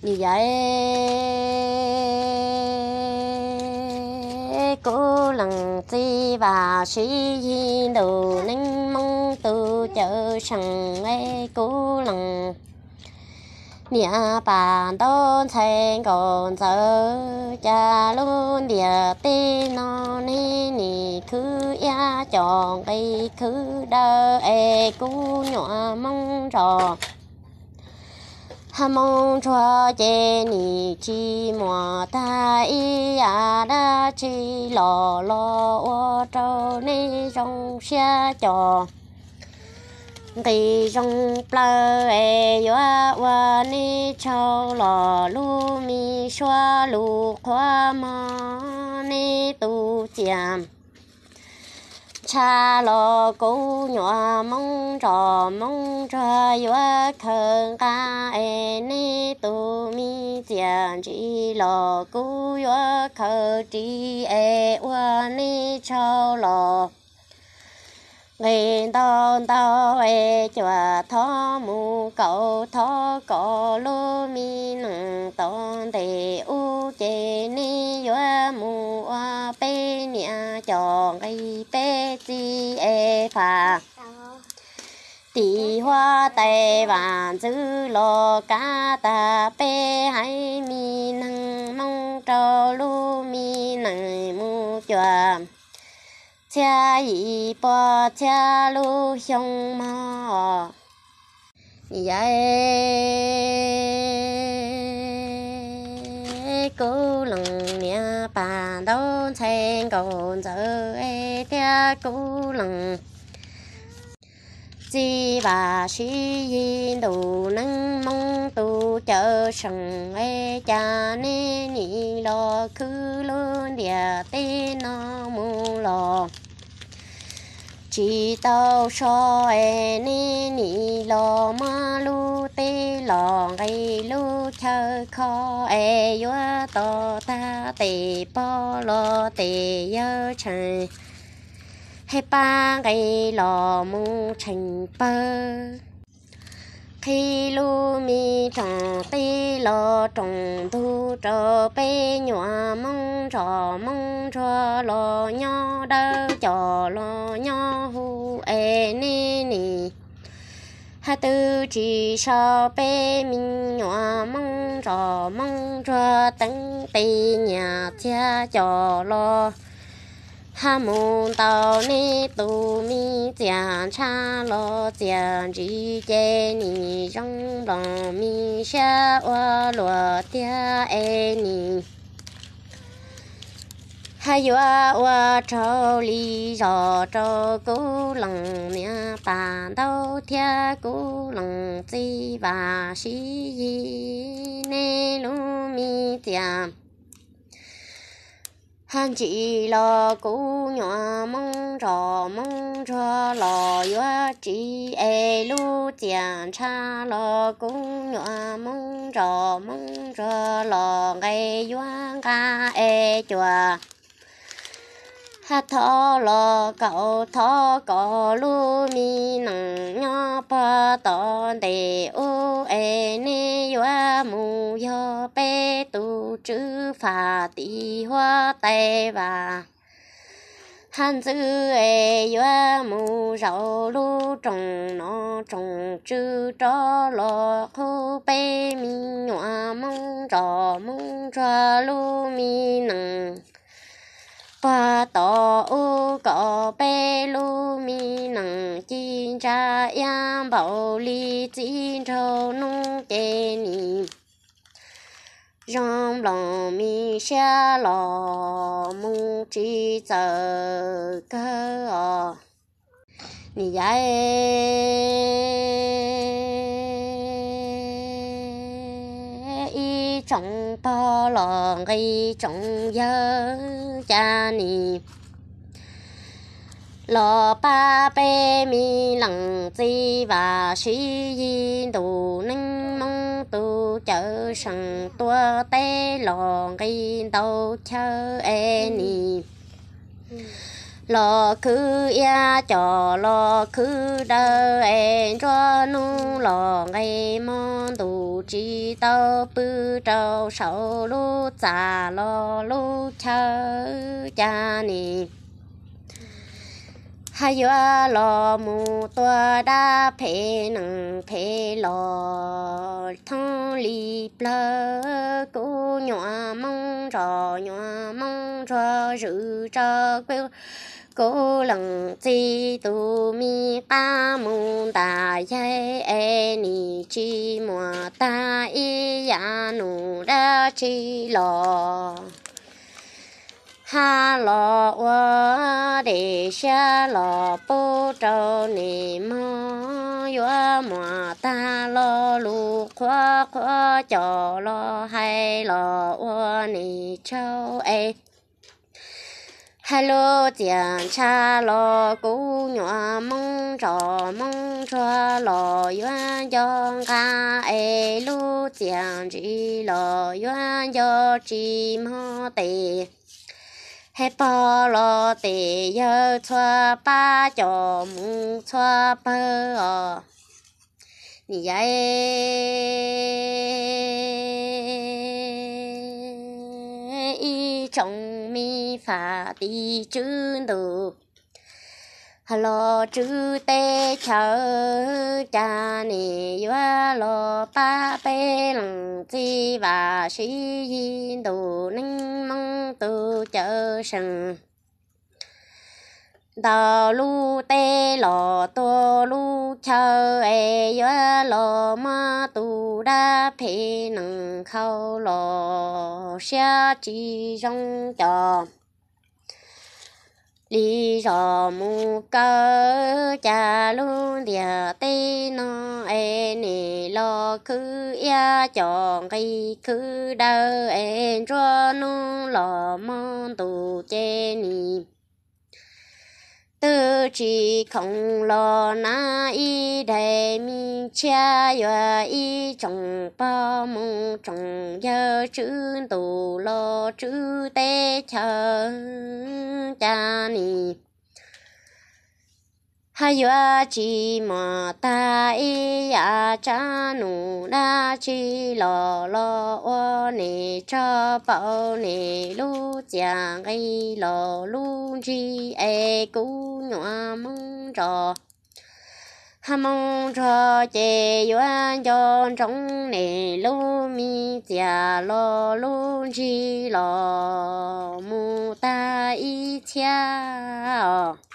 như vậy cố lần chi và sĩ di đồ nên mong từ chợ sẵn ấy cố lần nhà bạn đón thành còn giờ cha luôn địa tê nó nè nè cứ ya chọn cái cứ đơ e cú nhỏ mong trò mong cho chế nì chi mùa ta ý à đã chi lò lò ô trâu nê trong xe trò cái trong plơ e yoa wa ni châu lò lu mi xoa lu khoa mò ni tu chiam cha lo cố nhỏ mong trò yoa khờ ca e ni tu mi chiam chỉ lo cố yoa khờ chỉ e wa ni châu lò ngày tao e chùa thọ mu cậu thọ cỏ lô mi nằng tòn tề u chê ni yoa mu a pe nia chọn cái pe chi e phà tì hoa tề vạn chữ lo cá ta pe hay mi nằng mong trâu lu mi nằng mu chùa cha y po cha lu hiong ma vậy cố lần nhà bạn đón thành còn giờ e tia cố lần chi bà sĩ yin đủ nâng mong tu chợ sừng e cha nê nhị lo cứ luôn địa tê nó mu lo chỉ tao so e nê nhị lo ma lu tê lo gây lu chơi kho e yoa to ta tê po lo tê yơ trời hay ba cây lò mu thành bơ khi lu mi trồng tê lò trồng thu trò bê nhỏ mong trò lò nho đơ trò lò nho hu e nê nì hai tư chỉ sao bê mình nhỏ mong trò tấn tê nhà cha trò lò ha môn tao nê tu mi giang cha lo giang chỉ chế ni trong lòng mi xa wa lo tia e ni hay wa trâu li rò trâu cố lòng nha bàn đâu thia cố lòng chi và sĩ gì nê lu mi giang han chỉ lo cố nhỏ mong trò lo yoa chỉ e lu giang cha lo cố nhỏ mong trò lo gây yoa ca e chùa hát thọ lo cậu thọ cỏ lu mi nằng nhỏ pa tòn đề u e nê yoa mu yo pe tu chữ phà tì hoa tê và han chữ e yoa mu rau lu trồng nó trồng chữ cho lo khu pe mi nhỏ mong trò lu mi nằng pa to u có pe lu mi nằng chi cha yam bảo li chi trâu nung kê ni trong lòng mi xa lò mu chi giờ cơ ni vậy y trong po lò gây trong giờ cha ni lo ba bê mi lằng chi và sĩ yin đủ nâng mong tu chợ sẵn tua tê lo gây đâu chơ e ni lo cứ ya cho lo cứ đơ e cho nu lo gây mong tu chỉ tao bự trâu sầu lu già lo lu chờ cha nè hay yo lo mu tua đa phê nằng phê lo thong li plơ cô nhỏ mong trò rự trò quêu cô lần chi tu mi ta mong ta dây e ni chi mùa ta y ya nu ra chi lo ha lo wa để xa lo bố trâu nì mơ yo mùa ta lo lu khoa khoa cho lo hay lo wa nì châu e hello chàng cha lo cú nhỏ mong trò lo yuan yong ca e lu chàng chỉ lo yuan yo chỉ mơ tề hay bỏ lo tề yo chua ba cho mu chua bơ nì vậy trong mi phá đi chữ được lo chữ tê chờ cha nè yo lo ba bê lăng chi và sĩ yin đồ ninh mong tu chờ sừng đào lu tê lo tô lu chờ e yo lo ma tu đa phê nâng khâu lo xa chi trong cho lý do mu cơ cha luôn địa tê nó e nè lo cứ ya chọn cái cứ đau en cho nó lo mong tu chê nì tư chỉ không lo na y đại mi cha yo y trong bao mong trong giờ chữ tu lo chữ tê chờ cha nì hay yo chỉ mà ta y ya cha nu na chỉ lo o nè cho bao nè lu chàng cái lo lu chi e cú nhỏ mong trò mong trò chè yuan cho trong nè lu mi chia lo lu chi lo mu ta y chia